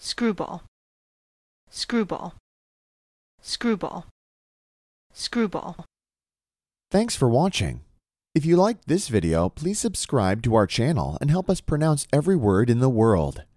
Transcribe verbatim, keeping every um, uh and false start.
screwball, screwball, screwball, screwball. Thanks for watching. If you liked this video, please subscribe to our channel and help us pronounce every word in the world.